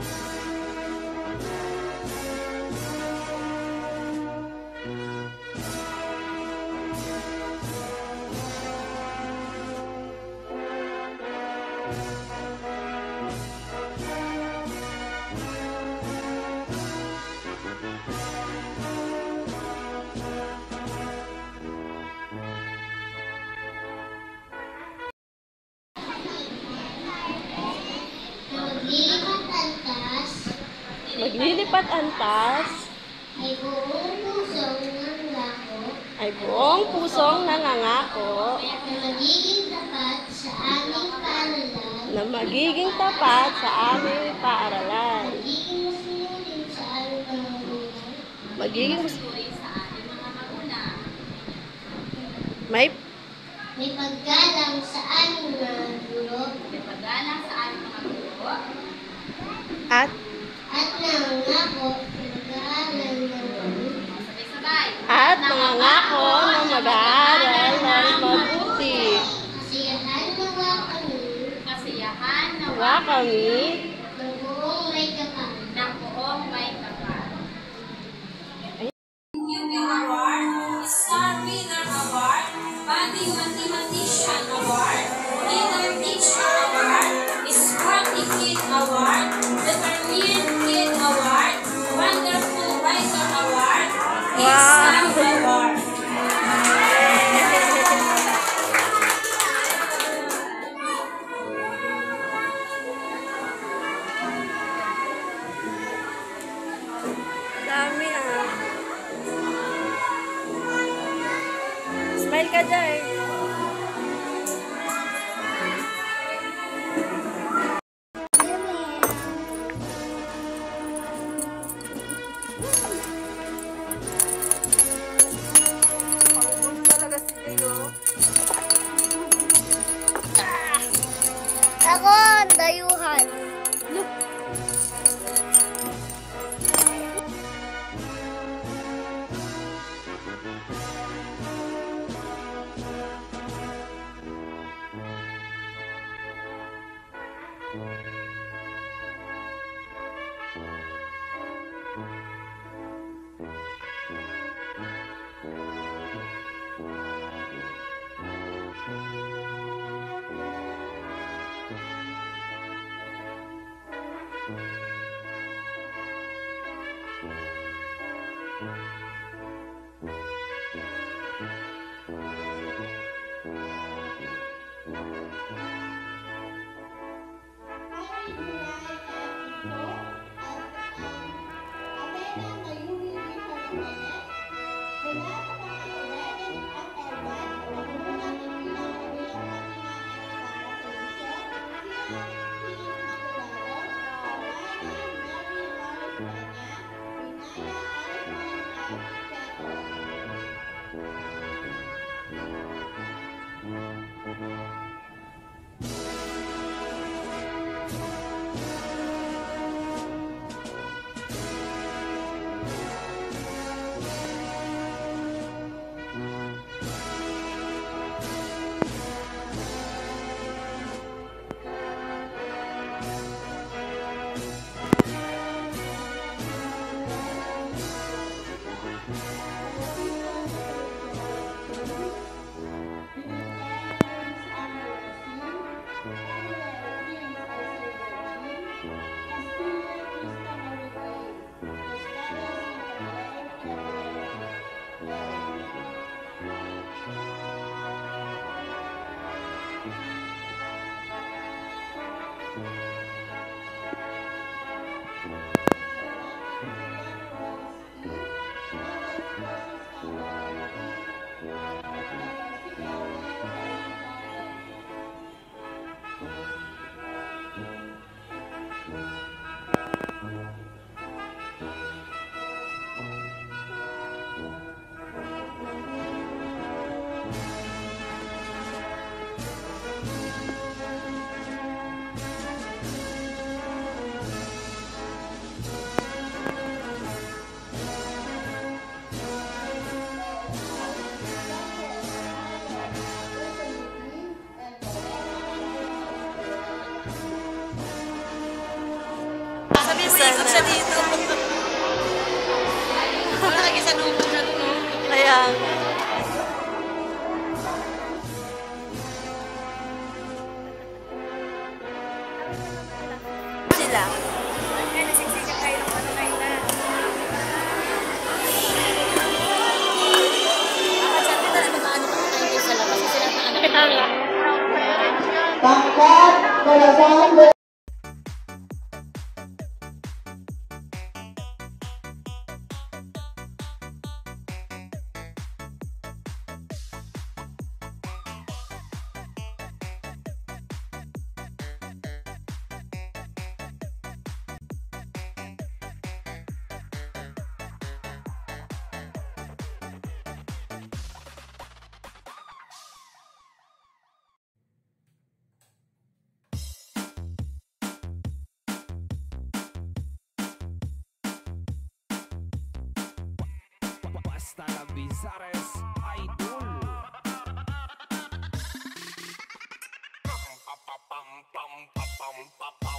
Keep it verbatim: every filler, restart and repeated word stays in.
Maglilipat antas ay buong pusong nangangako ay buong pusong nangangako na magiging tapat sa aming paaralan na magiging tapat sa aming paaralan, magiging masunurin sa aming mga magulang, magiging may may paggalang sa aming mga guro, may paggalang sa aming mga guro, at at nangangako na mag-aaral ng mabuti. sabay-sabay, at nangangako na mag-aaral ng mabuti. Kasiyahan nawa kami kasiyahan Nawa nawa kami ng buong may kapal. ng buong may kapal. Award, Star Winner Award, Budding Mathematician Award, Leader Teacher Award, Sporty Kid Award, Determined Kid Award, Wonderful Writer Award, Exam Award. dami ah. Smile ka dyan. Pangbulo talaga si Leo. Ako ang dayuhan. Ikot siya dito. Wala lagi sa lubong siya to. Kaya, sila. Kaya nasiksikan tayo ng ano kayo na. Dapat siya dito na mag-ano pa tayo sa labas. Kasi sila na anak. Kaya nga. Pangkat, corazón. Basta la Bizares Idol. Pam pam pam pam pam pam.